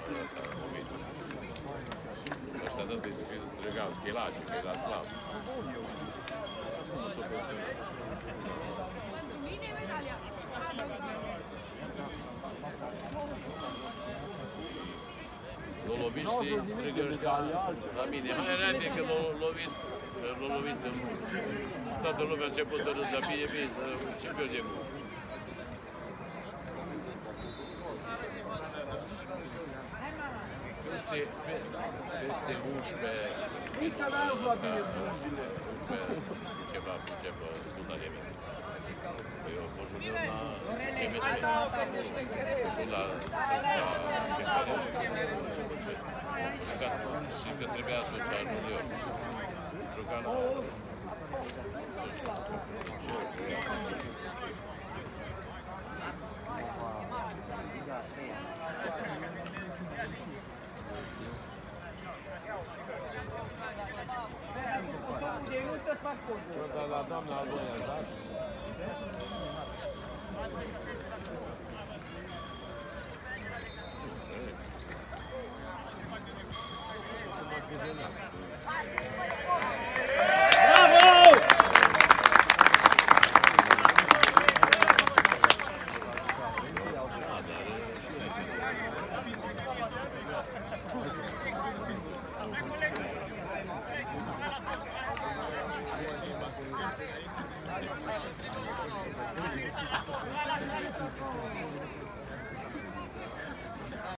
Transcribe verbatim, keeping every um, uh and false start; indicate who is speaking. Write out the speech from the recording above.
Speaker 1: Ăștia dă de strigau, Chilaci, că era slab. Nu s-o pensionat.
Speaker 2: Bine, medalia!
Speaker 1: L-a lovit, știi, strigă ăștia la mine. Hai, arate că l-a lovit, l-a lovit în mult. Toată lumea a început să râd, dar bine, bine, ce pierde mult. Peste, peste unsprezece ceva, ceva, suta de mine. Păi eu fost junior la C M S. Și la centrale. Și că trebuia atunci la junior. Juca la... Dar la doamna al doilea, da? Cum a fuzionat?